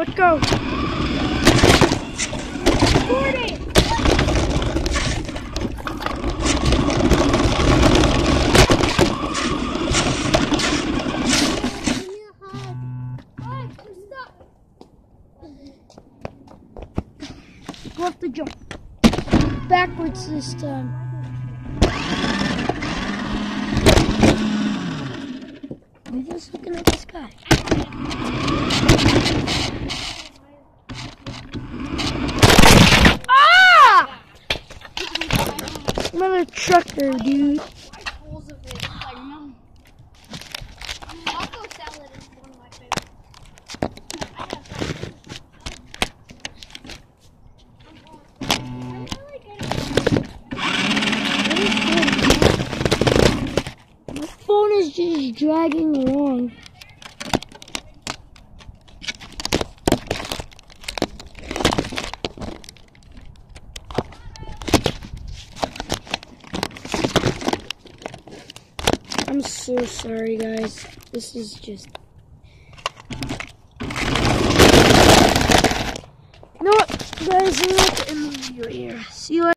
let's go. 40. We'll have to jump backwards this time. We're just looking at the sky. Ah! Another trucker, dude. My phone is just dragging along. I'm so sorry, guys. This is just... You know what, guys? I'm not the end of the video here. See you later.